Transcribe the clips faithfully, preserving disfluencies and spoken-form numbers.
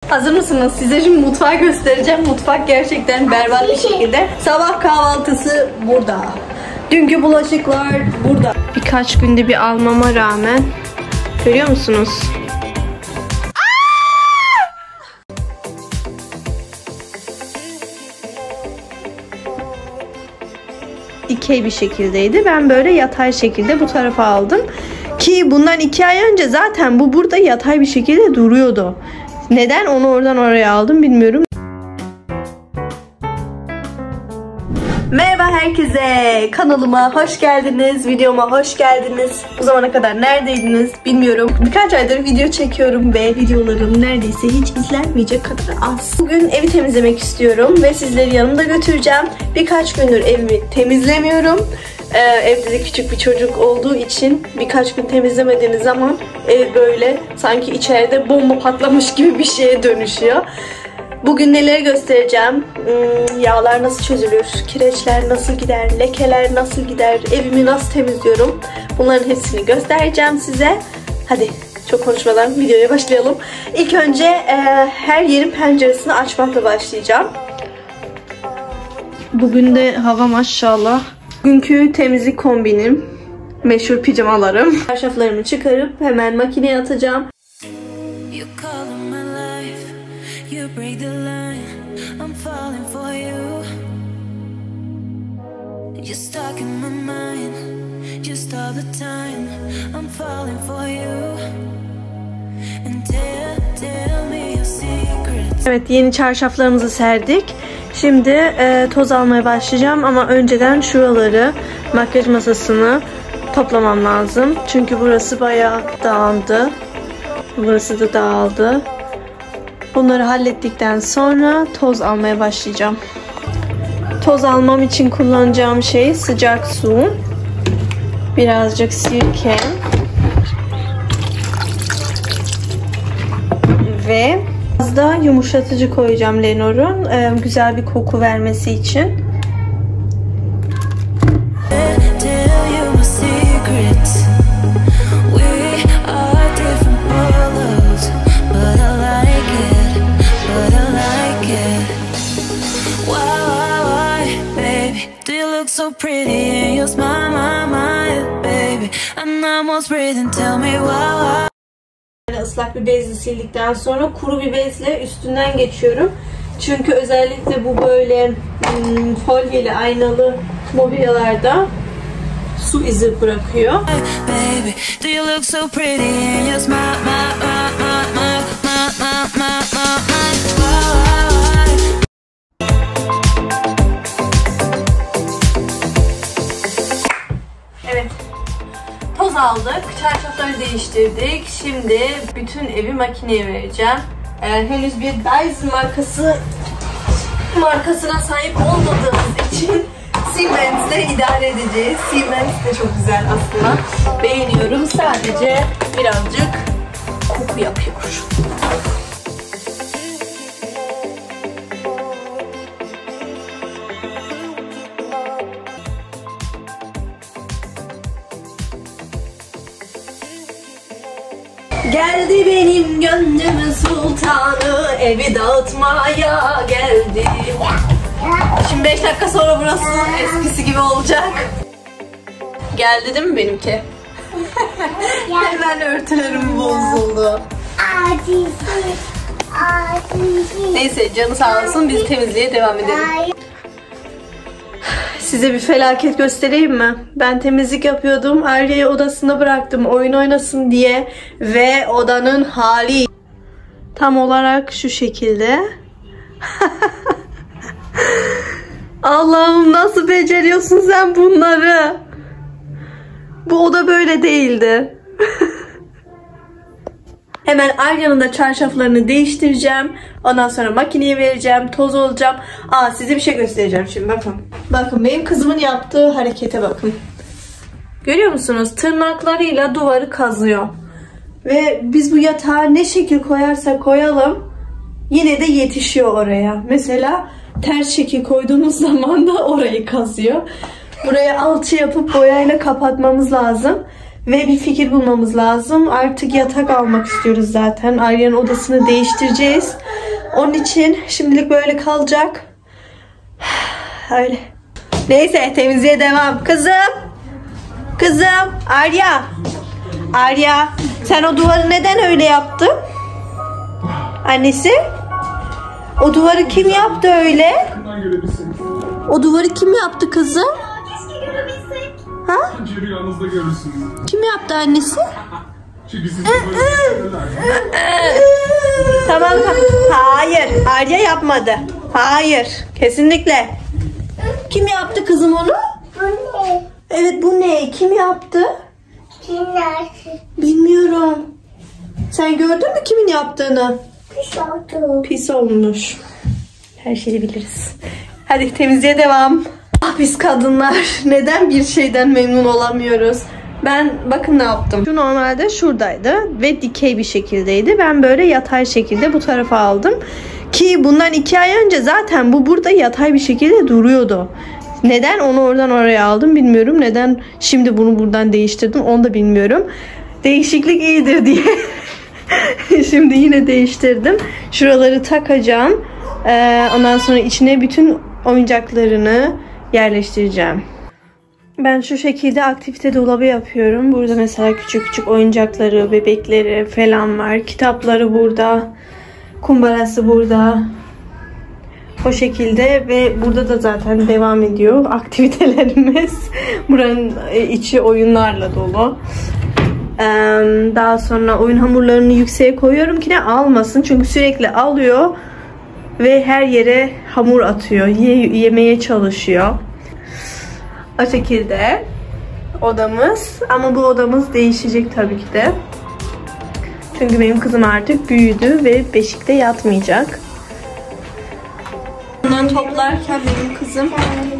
Hazır mısınız? Size şimdi mutfağı göstereceğim. Mutfak gerçekten berbat bir şekilde. Sabah kahvaltısı burada. Dünkü bulaşıklar burada. Birkaç günde bir almama rağmen görüyor musunuz? Dikey bir şekildeydi. Ben böyle yatay şekilde bu tarafa aldım. Ki bundan iki ay önce zaten bu burada yatay bir şekilde duruyordu. Neden onu oradan oraya aldım bilmiyorum. Merhaba herkese. Kanalıma hoş geldiniz. Videoma hoş geldiniz. Bu zamana kadar neredeydiniz bilmiyorum. Birkaç aydır video çekiyorum ve videolarım neredeyse hiç izlenmeyecek kadar az. Bugün evi temizlemek istiyorum ve sizleri yanımda götüreceğim. Birkaç gündür evimi temizlemiyorum. Ee, evde de küçük bir çocuk olduğu için birkaç gün temizlemediğiniz zaman ev böyle sanki içeride bomba patlamış gibi bir şeye dönüşüyor. Bugün neleri göstereceğim? Hmm, yağlar nasıl çözülür? Kireçler nasıl gider? Lekeler nasıl gider? Evimi nasıl temizliyorum? Bunların hepsini göstereceğim size. Hadi çok konuşmadan videoya başlayalım. İlk önce e, her yerin penceresini açmakla başlayacağım. Bugün de hava maşallah. Bugünkü temizlik kombinim. Meşhur pijamalarım. Çarşaflarımı çıkarıp hemen makineye atacağım. You break the line, I'm falling for you. You're stuck in my mind, just all the time. I'm falling for you. And tell, tell me your secrets. Evet, yeni çarşaflarımızı serdik. Şimdi e, toz almaya başlayacağım ama önceden şuraları, makyaj masasını toplamam lazım. Çünkü burası bayağı dağıldı. Burası da dağıldı. Bunları hallettikten sonra toz almaya başlayacağım. Toz almam için kullanacağım şey sıcak su, birazcık sirke ve biraz da yumuşatıcı koyacağım Lenor'un e, güzel bir koku vermesi için. So pretty and you smile, my, my, baby. I'm almost breathing, tell me why. Islak bir bezle sildikten sonra kuru bir bezle üstünden geçiyorum. Çünkü özellikle bu böyle hmm, folyeli aynalı mobilyalarda su izi bırakıyor. Baby, do you look so pretty and you smile, my, my, my, my, my, my, my, my. Toz aldık, çarşafları değiştirdik. Şimdi bütün evi makineye vereceğim. Ee, henüz bir Dyson markası markasına sahip olmadığımız için Siemens'le idare edeceğiz. Siemens de çok güzel aslında. Beğeniyorum. Sadece birazcık koku yapıyor. Geldi benim gönlümün sultanı, evi dağıtmaya geldi. Şimdi beş dakika sonra burası eskisi gibi olacak. Geldi değil mi benimki? Hemen örtülerim bozuldu. Neyse canı sağ olsun, biz temizliğe devam edelim. Size bir felaket göstereyim mi? Ben temizlik yapıyordum. Arya'yı odasında bıraktım oyun oynasın diye. Ve odanın hali tam olarak şu şekilde. Allah'ım, nasıl beceriyorsun sen bunları? Bu oda böyle değildi. Hemen Arya'nın da çarşaflarını değiştireceğim. Ondan sonra makineye vereceğim. Toz olacağım. Aa, size bir şey göstereceğim şimdi. Bakın. Bakın benim kızımın yaptığı harekete bakın. Görüyor musunuz? Tırnaklarıyla duvarı kazıyor. Ve biz bu yatağı ne şekil koyarsak koyalım yine de yetişiyor oraya. Mesela ters şekil koyduğumuz zaman da orayı kazıyor. Buraya alçı yapıp boyayla kapatmamız lazım. Ve bir fikir bulmamız lazım. Artık yatak almak istiyoruz zaten. Arya'nın odasını değiştireceğiz. Onun için şimdilik böyle kalacak. Öyle. Neyse, temizliğe devam. Kızım. Kızım. Arya. Arya. Sen o duvarı neden öyle yaptın? Annesi? O duvarı kim yaptı öyle? O duvarı kim yaptı kızım? Keşke görebilsek. Ha? Rüyanızda görürsünüz. Kim yaptı annesi? Çünkü siz böyle Tamam. Hayır. Arya yapmadı. Hayır. Kesinlikle. Kim yaptı kızım onu? Bu ne? Evet, bu ne? Kim yaptı? Kimler? Bilmiyorum. Sen gördün mü kimin yaptığını? Pis oldu. Pis olmuş. Her şeyi biliriz. Hadi temizliğe devam. Ah, biz kadınlar neden bir şeyden memnun olamıyoruz? Ben bakın ne yaptım. Şu normalde şuradaydı ve dikey bir şekildeydi. Ben böyle yatay şekilde bu tarafa aldım. Ki bundan iki ay önce zaten bu burada yatay bir şekilde duruyordu. Neden onu oradan oraya aldım bilmiyorum. Neden şimdi bunu buradan değiştirdim onu da bilmiyorum. Değişiklik iyidir diye. Şimdi yine değiştirdim. Şuraları takacağım. Ee, ondan sonra içine bütün oyuncaklarını yerleştireceğim. Ben şu şekilde aktivite dolabı yapıyorum. Burada mesela küçük küçük oyuncakları, bebekleri falan var. Kitapları burada. Kumbarası burada. O şekilde ve burada da zaten devam ediyor aktivitelerimiz. Buranın içi oyunlarla dolu. Daha sonra oyun hamurlarını yükseğe koyuyorum ki ne almasın. Çünkü sürekli alıyor ve her yere hamur atıyor. Ye yemeye çalışıyor. O şekilde odamız. Ama bu odamız değişecek tabii ki de. Çünkü benim kızım artık büyüdü ve beşikte yatmayacak. Bundan toplarken benim kızım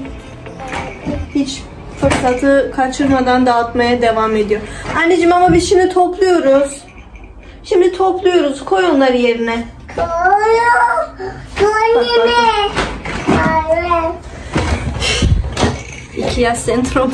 hiç fırsatı kaçırmadan dağıtmaya devam ediyor. Anneciğim ama biz şimdi topluyoruz. Şimdi topluyoruz. Koy onları yerine. Koyuyor. Koyuyor. Koyuyor. İki yaş sendromu.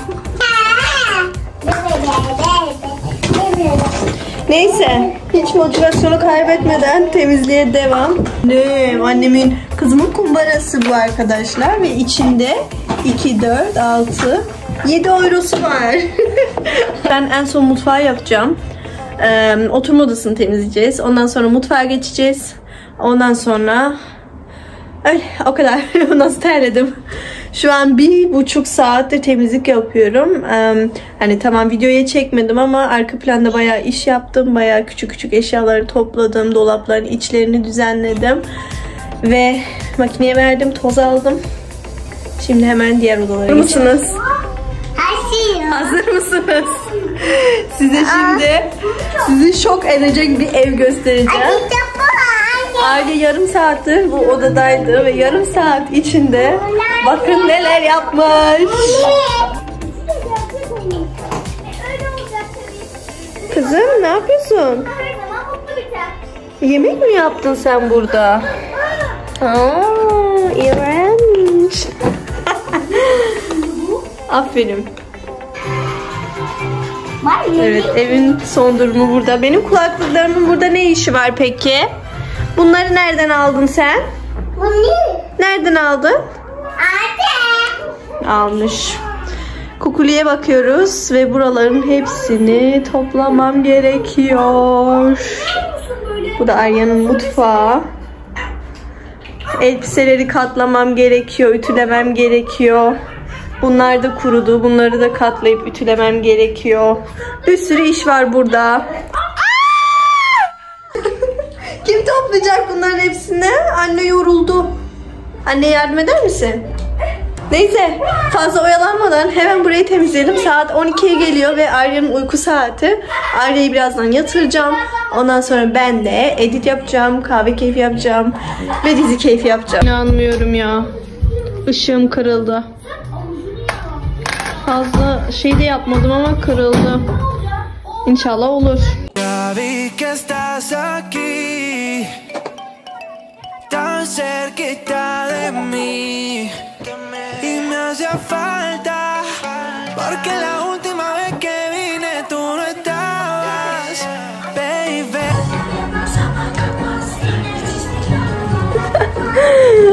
Neyse, hiç motivasyonu kaybetmeden temizliğe devam. Ne, annemin, kızımın kumbarası bu arkadaşlar ve içinde iki, dört, altı, yedi eurosu var. Ben en son mutfağı yapacağım. Ee, oturma odasını temizleyeceğiz. Ondan sonra mutfağa geçeceğiz. Ondan sonra öyle, o kadar. Nasıl terledim. Şu an bir buçuk saattir temizlik yapıyorum. Ee, hani tamam videoya çekmedim ama arka planda bayağı iş yaptım. Bayağı küçük küçük eşyaları topladım. Dolapların içlerini düzenledim. Ve makineye verdim. Toz aldım. Şimdi hemen diğer odalara geçeceğiz. Hazır mısınız? Size şimdi sizi şok edecek bir ev göstereceğim. Arya yarım saattir bu odadaydı ve yarım saat içinde bakın neler yapmış. Kızım ne yapıyorsun? Yemek mi yaptın sen burada? Aa, iğrenç. Aferin. Evet, evin son durumu burada. Benim kulaklıklarımın burada ne işi var peki? Bunları nereden aldın sen? Bunu. Nereden aldın? Anne. Almış. Kukuli'ye bakıyoruz ve buraların hepsini toplamam gerekiyor. Bu da Arya'nın mutfağı. Elbiseleri katlamam gerekiyor, ütülemem gerekiyor. Bunlar da kurudu. Bunları da katlayıp ütülemem gerekiyor. Bir sürü iş var burada. Kim toplayacak bunların hepsini? Anne yoruldu. Anne yardım eder misin? Neyse, fazla oyalanmadan hemen burayı temizleyelim. Saat on ikiye geliyor ve Arya'nın uyku saati. Arya'yı birazdan yatıracağım. Ondan sonra ben de edit yapacağım, kahve keyfi yapacağım ve dizi keyfi yapacağım. İnanmıyorum ya. Işığım kırıldı. Fazla şey de yapmadım ama kırıldı. İnşallah olur. Tan cerquita de mí y me hacía falta porque la última vez que vine tú no estabas, baby.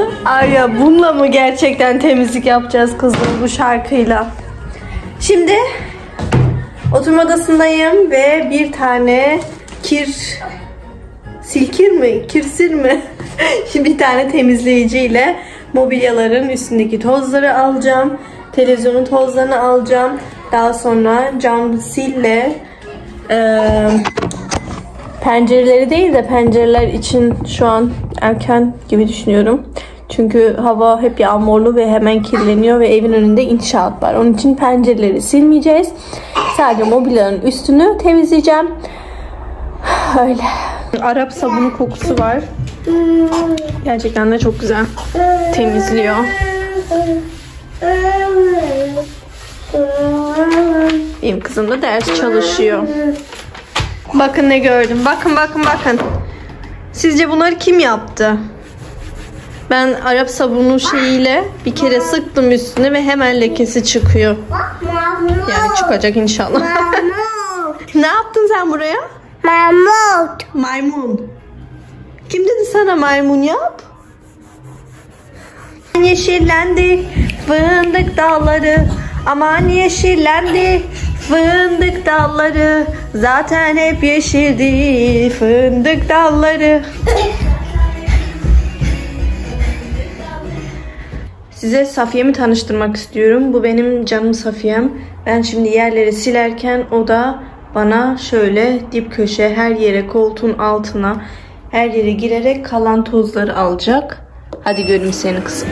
Arya bununla mı gerçekten temizlik yapacağız kızım bu şarkıyla? Şimdi oturma odasındayım ve bir tane kir silkir mi? Kirsir mi? Bir tane temizleyiciyle mobilyaların üstündeki tozları alacağım. Televizyonun tozlarını alacağım. Daha sonra cam sille e, pencereleri değil de pencereler için şu an erken gibi düşünüyorum. Çünkü hava hep yağmurlu ve hemen kirleniyor ve evin önünde inşaat var. Onun için pencereleri silmeyeceğiz. Sadece mobilyaların üstünü temizleyeceğim. Öyle. Arap sabunu kokusu var. Gerçekten de çok güzel temizliyor. Benim kızım da ders çalışıyor. Bakın ne gördüm. Bakın bakın bakın. Sizce bunları kim yaptı? Ben Arap sabunu şeyiyle bir kere sıktım üstüne ve hemen lekesi çıkıyor. Yani çıkacak inşallah. Ne yaptın sen buraya? Maymun. Maymun. Kim dedi sana maymun yap? Yeşillendi fındık dalları. Aman yeşillendi fındık dalları. Zaten hep yeşildi fındık dalları. Size Safiye'mi tanıştırmak istiyorum. Bu benim canım Safiyem. Ben şimdi yerleri silerken o da bana şöyle dip köşe her yere, koltuğun altına, her yere girerek kalan tozları alacak. Hadi göreyim seni kızım.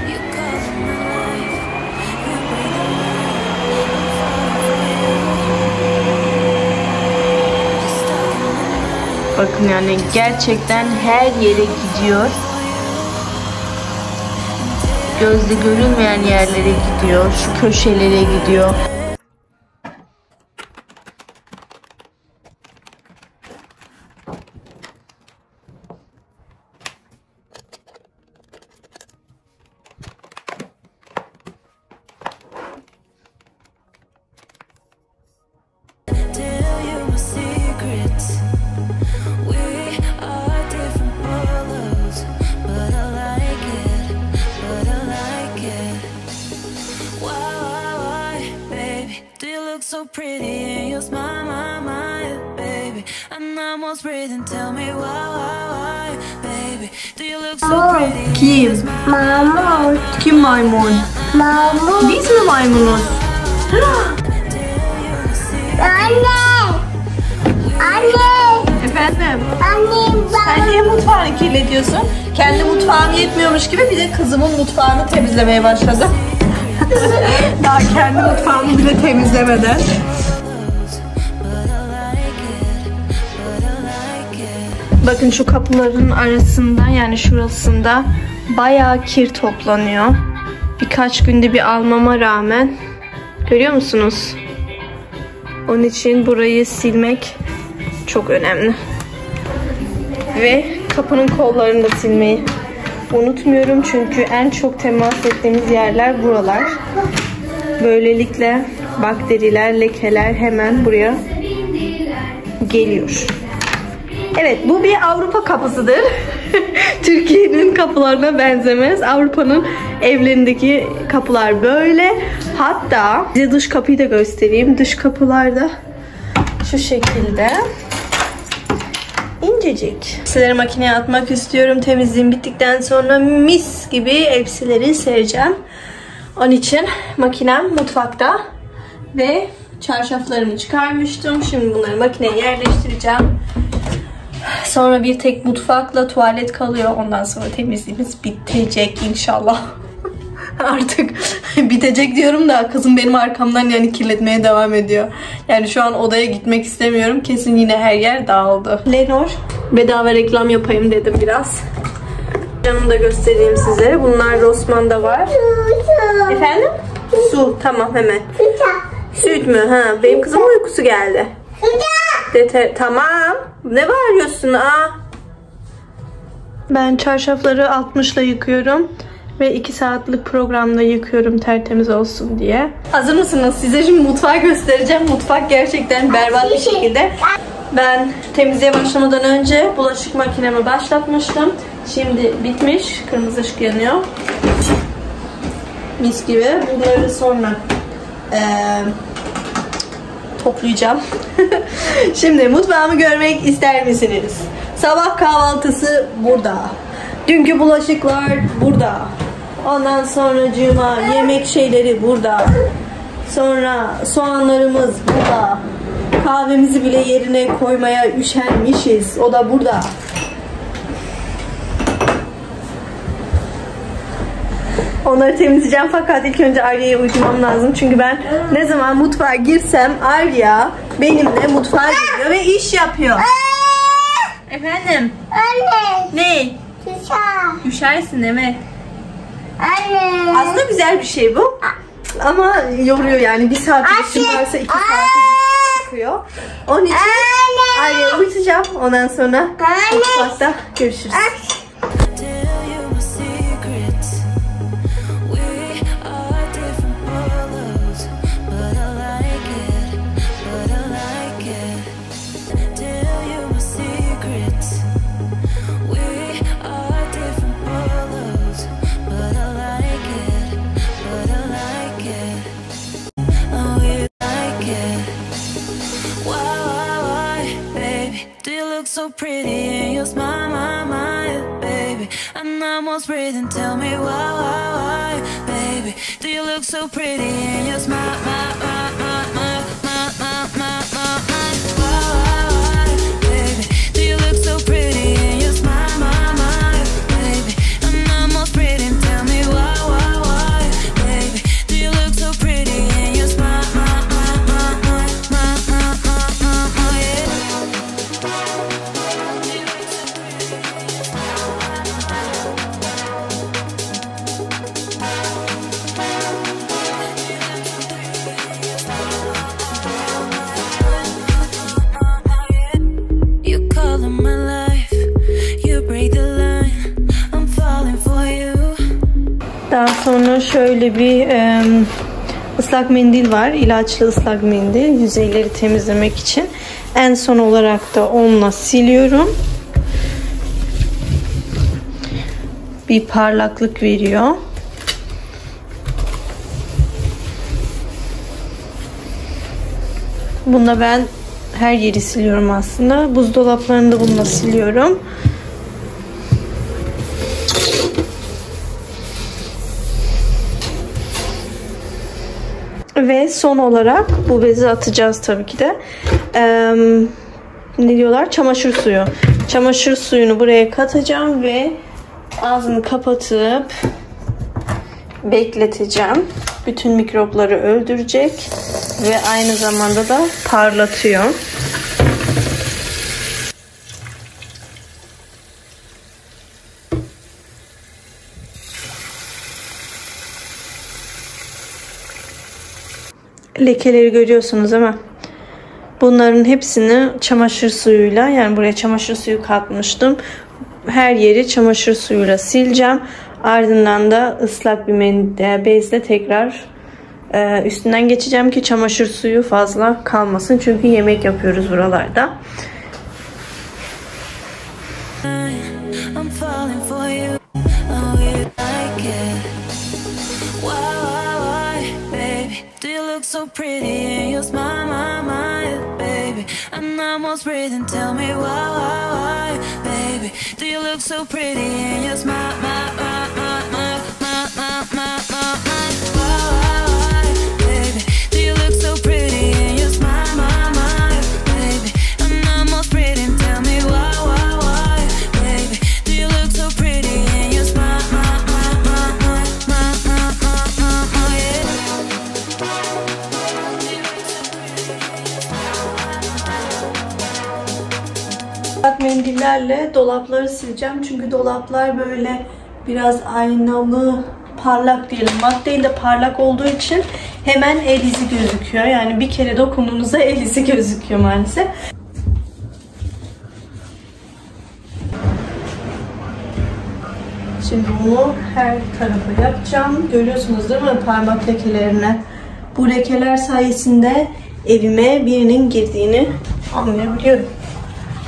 Bakın yani gerçekten her yere gidiyor. Gözle görülmeyen yerlere gidiyor. Şu köşelere gidiyor. So pretty and you smile, my, my, baby. I'm almost breathing. Tell me why, why, why, baby. Do you look so pretty? Kim? Maymun. Kim maymun? Maymun. Biz mi maymunuz? Anne. Anne. Efendim? Anne Sen ben. niye mutfağını kirletiyorsun? Kendi mutfağım yetmiyormuş gibi bir de kızımın mutfağını temizlemeye başladı. Daha kendi mutfağımı bile temizlemeden. Bakın şu kapıların arasında, yani şurasında bayağı kir toplanıyor. Birkaç günde bir almama rağmen. Görüyor musunuz? Onun için burayı silmek çok önemli. Ve kapının kollarını da silmeyi unutmuyorum çünkü en çok temas ettiğimiz yerler buralar. Böylelikle bakteriler, lekeler hemen buraya geliyor. Evet, bu bir Avrupa kapısıdır. Türkiye'nin kapılarına benzemez. Avrupa'nın evlerindeki kapılar böyle. Hatta size dış kapıyı da göstereyim. Dış kapılarda şu şekilde. İncecik. Elbiseleri makineye atmak istiyorum. Temizliğim bittikten sonra mis gibi elbiseleri sereceğim. Onun için makinem mutfakta ve çarşaflarımı çıkarmıştım. Şimdi bunları makineye yerleştireceğim. Sonra bir tek mutfakla tuvalet kalıyor. Ondan sonra temizliğimiz bitecek inşallah. Artık bitecek diyorum da kızım benim arkamdan yani kirletmeye devam ediyor. Yani şu an odaya gitmek istemiyorum. Kesin yine her yer dağıldı. Lenor bedava reklam yapayım dedim biraz. Canımı da göstereyim size. Bunlar Rossmann'da var. Efendim? Su. Tamam hemen. Süt mü? Ha, benim kızımın uykusu geldi. Dete tamam. Ne bağırıyorsun? Aa. Ben çarşafları altmışla yıkıyorum. Ve iki saatlik programda yıkıyorum tertemiz olsun diye. Hazır mısınız? Size şimdi mutfağı göstereceğim. Mutfak gerçekten berbat bir şekilde. Ben temizliğe başlamadan önce bulaşık makinemi başlatmıştım. Şimdi bitmiş. Kırmızı ışık yanıyor. Mis gibi. Bunları sonra ee, toplayacağım. Şimdi mutfağımı görmek ister misiniz? Sabah kahvaltısı burada. Dünkü bulaşıklar burada. Ondan sonra cuma yemek şeyleri burada. Sonra soğanlarımız burada. Kahvemizi bile yerine koymaya üşenmişiz. O da burada. Onları temizleyeceğim fakat ilk önce Arya'ya uydurmam lazım. Çünkü ben ne zaman mutfağa girsem Arya benimle mutfağa giriyor ve iş yapıyor. Efendim? Anne. Ne? Dışarı. Düşersin değil mi? Anne. Aslında güzel bir şey bu. Ama yoruyor yani. Bir saat işim varsa iki saat çıkıyor. Onun için Arya'yı uyutacağım. Ondan sonra mutfakta görüşürüz. So pretty and you smile, my, my, baby. I'm almost breathing. Tell me why, why, why, baby? Do you look so pretty and you smile, my, my, my, my, my, my, my, my, my, why, why, why, baby? Do you look so pretty and you smile, my, my, baby? I'm almost breathing. Tell me why, why, why, baby? Do you look so pretty and you smile, my, my, my, my, my, my, my, my, yeah. Daha sonra şöyle bir e, ıslak mendil var. İlaçlı ıslak mendil. Yüzeyleri temizlemek için. En son olarak da onunla siliyorum. Bir parlaklık veriyor. Bunda ben her yeri siliyorum aslında. Buzdolaplarını da bununla siliyorum. Ve son olarak bu bezi atacağız tabii ki de. Ee, ne diyorlar? Çamaşır suyu. Çamaşır suyunu buraya katacağım ve ağzını kapatıp bekleteceğim. Bütün mikropları öldürecek ve aynı zamanda da parlatıyor. Lekeleri görüyorsunuz ama bunların hepsini çamaşır suyuyla, yani buraya çamaşır suyu katmıştım. Her yeri çamaşır suyuyla sileceğim. Ardından da ıslak bir mendil, bezle tekrar e, üstünden geçeceğim ki çamaşır suyu fazla kalmasın. Çünkü yemek yapıyoruz buralarda. So pretty and you smile, my, my, baby. I'm almost breathing. Tell me why, why, why, baby? Do you look so pretty and you smile, my, my, my, my, my, my, my, my, my, why, why, why, baby? Do you look so pretty and you smile, my, my, baby? I'm almost breathing. Tell me why, why, why, baby? Do you look so pretty and you smile, my, my, my, my, my, my, my, my, my, yeah. Mendillerle dolapları sileceğim. Çünkü dolaplar böyle biraz aynalı, parlak diyelim. Mat değil de parlak olduğu için hemen el izi gözüküyor. Yani bir kere dokunduğunuzda el izi gözüküyor maalesef. Şimdi bunu her tarafa yapacağım. Görüyorsunuz değil mi parmak lekelerini? Bu lekeler sayesinde evime birinin girdiğini anlayabiliyorum.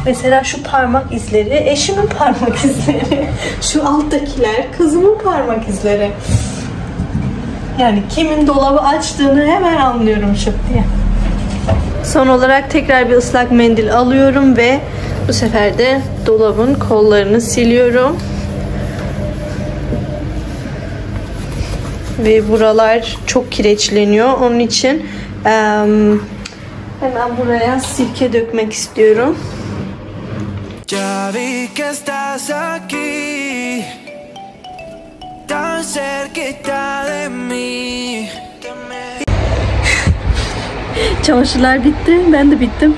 Mesela şu parmak izleri, eşimin parmak izleri. Şu alttakiler kızımın parmak izleri. Yani kimin dolabı açtığını hemen anlıyorum şıp diye. Son olarak tekrar bir ıslak mendil alıyorum ve bu sefer de dolabın kollarını siliyorum. Ve buralar çok kireçleniyor. Onun için um, hemen buraya sirke dökmek istiyorum. Ya vi que estás aquí, tan cerquita de mí. Çamaşırlar bitti. Ben de bittim.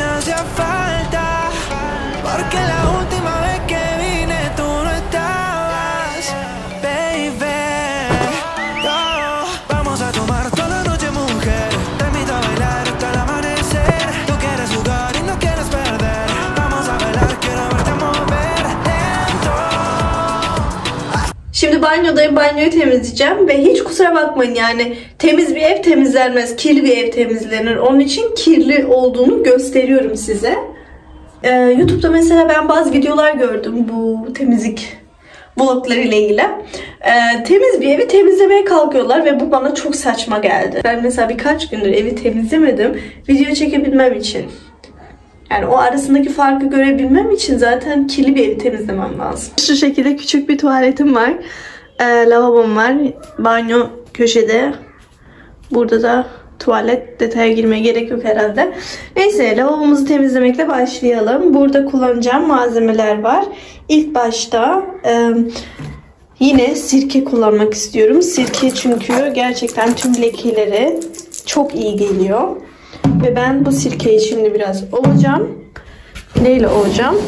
Şimdi banyodayım, banyoyu temizleyeceğim ve hiç kusura bakmayın, yani temiz bir ev temizlenmez, kirli bir ev temizlenir. Onun için kirli olduğunu gösteriyorum size. Ee, YouTube'da mesela ben bazı videolar gördüm bu temizlik vlogları ile ilgili. Ee, temiz bir evi temizlemeye kalkıyorlar ve bu bana çok saçma geldi. Ben mesela birkaç gündür evi temizlemedim video çekebilmem için. Yani o arasındaki farkı görebilmem için zaten kirli bir evi temizlemem lazım. Şu şekilde küçük bir tuvaletim var. Ee, lavabom var. Banyo köşede. Burada da tuvalet. Detaya girmeye gerek yok herhalde. Neyse, lavabomuzu temizlemekle başlayalım. Burada kullanacağım malzemeler var. İlk başta e, yine sirke kullanmak istiyorum. Sirke çünkü gerçekten tüm lekelere çok iyi geliyor. Ve ben bu sirkeyi şimdi biraz ovacağım. Neyle ovacağım?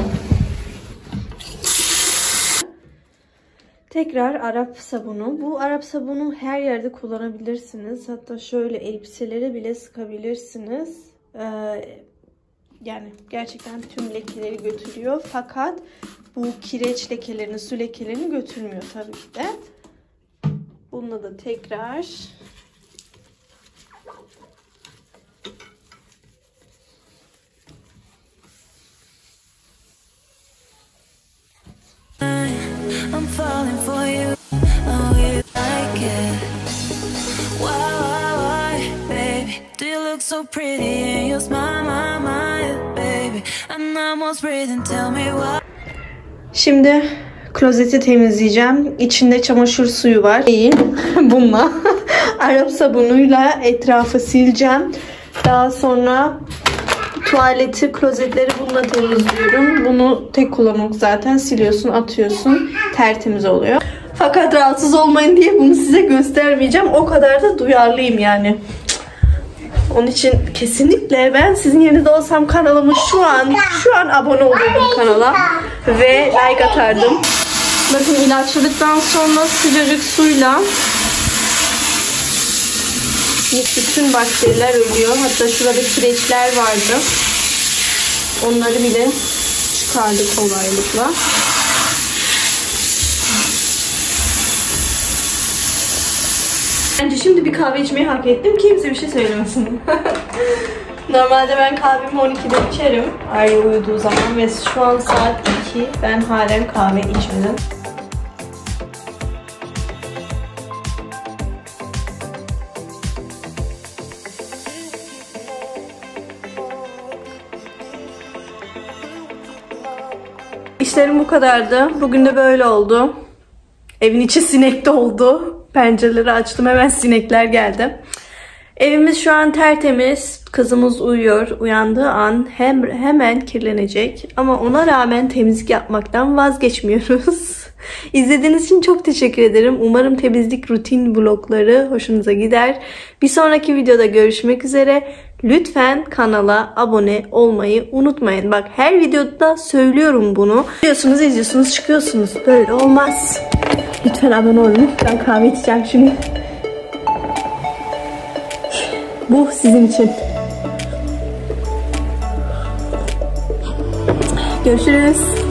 Tekrar Arap sabunu. Bu Arap sabunu her yerde kullanabilirsiniz. Hatta şöyle elbiselere bile sıkabilirsiniz. Ee, yani gerçekten tüm lekeleri götürüyor. Fakat bu kireç lekelerini, su lekelerini götürmüyor tabii ki de. Bununla da tekrar... I'm falling for you, oh you like it. Why, why, why, baby? Do you look so pretty and you smile, my, my, baby? I'm almost breathing, tell me why. Şimdi klozeti temizleyeceğim. İçinde çamaşır suyu var. Değil, bununla Arap sabunuyla etrafı sileceğim. Daha sonra tuvaleti, klozetleri bununla temizliyorum. Bunu tek kullanımlık zaten, siliyorsun, atıyorsun, tertemiz oluyor. Fakat rahatsız olmayın diye bunu size göstermeyeceğim. O kadar da duyarlıyım yani. Onun için kesinlikle ben sizin yerinizde olsam kanalımı şu an şu an abone olurdum kanala ve like atardım. Bakın, ilaçladıktan sonra sıcacık suyla bütün bakteriler ölüyor. Hatta şurada kireçler vardı. Onları bile çıkardık kolaylıkla. Bence şimdi bir kahve içmeyi hak ettim. Kimse bir şey söylemesin. Normalde ben kahvemi on ikide içerim. Arya uyuduğu zaman ve şu an saat iki. Ben halen kahve içmedim. İşlerim bu kadardı. Bugün de böyle oldu. Evin içi sinek doldu. Pencereleri açtım, hemen sinekler geldi. Evimiz şu an tertemiz. Kızımız uyuyor. Uyandığı an hem hemen kirlenecek. Ama ona rağmen temizlik yapmaktan vazgeçmiyoruz. İzlediğiniz için çok teşekkür ederim. Umarım temizlik rutin vlogları hoşunuza gider. Bir sonraki videoda görüşmek üzere. Lütfen kanala abone olmayı unutmayın. Bak, her videoda söylüyorum bunu. Biliyorsunuz, izliyorsunuz, çıkıyorsunuz. Böyle olmaz. Lütfen abone olun. Ben kahve içeceğim şimdi. Bu sizin için. Görüşürüz.